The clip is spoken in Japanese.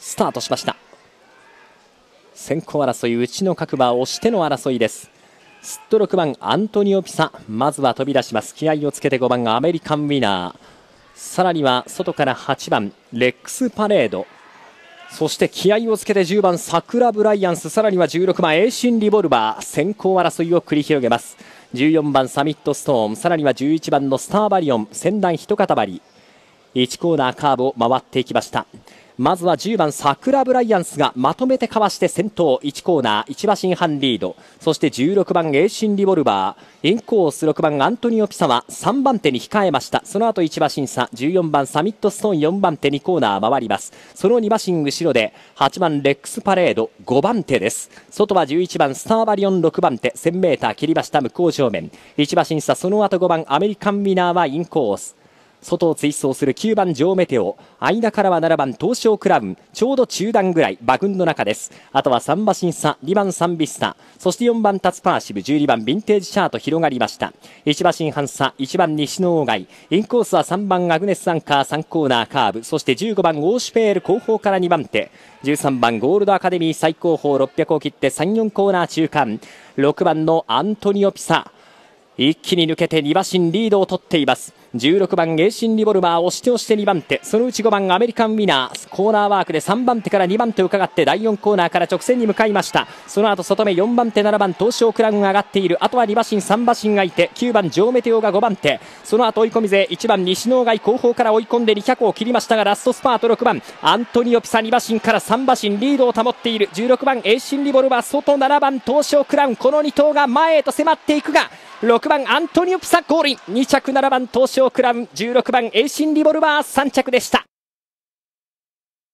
スタートしました。先行争い、内の各馬押しての争いです。すっと6番アントニオ・ピサ、まずは飛び出します。気合をつけて5番アメリカンウィナー、さらには外から8番レックスパレード、そして気合をつけて10番サクラブライアンス、さらには16番エーシンリボルバー、先行争いを繰り広げます。14番サミットストーン、さらには11番のスターバリオン、先団一塊1コーナーカーブを回っていきました。まずは10番サクラブライアンスがまとめてかわして先頭、1コーナー1馬身半リード、そして16番エーシンリボルバー、インコース6番アントニオ・ピサは3番手に控えました。その後1馬身差、14番サミットストーン4番手2コーナー回ります。その2馬身後ろで8番レックスパレード5番手です。外は11番スターバリオン6番手、 1000m 切りました向こう正面1馬身差、その後5番アメリカンウィナーはインコース、外を追走する9番ジョーメテオ、間からは7番東証クラウン、ちょうど中段ぐらい馬群の中です。あとは3馬身差、2番サンビスタ、そして4番タツパーシブ、12番ヴィンテージシャーと広がりました。1馬身半差、1番西の外、インコースは3番アグネスアンカー3コーナーカーブ、そして15番オーシュペール後方から2番手、13番ゴールドアカデミー最高峰600を切って3、4コーナー中間、6番のアントニオ・ピサ、一気に抜けて2馬身リードを取っています。16番エーシンリボルバー、押して押して2番手、そのうち5番アメリカンウィナー、コーナーワークで3番手から2番手を伺って第4コーナーから直線に向かいました。その後外目4番手7番東証クラウンが上がっている。あとは2馬身3馬身がいて9番ジョーメテオが5番手、その後追い込み勢1番西農外後方から追い込んで200を切りましたが、ラストスパート6番アントニオ・ピサ2馬身から3馬身リードを保っている。16番エーシンリボルバー、外7番東証クラウン、この2頭が前へと迫っていくが、6番アントニオ・ピサゴールイン、2着7番東証クラウン、16番エーシンリボルバー3着でした。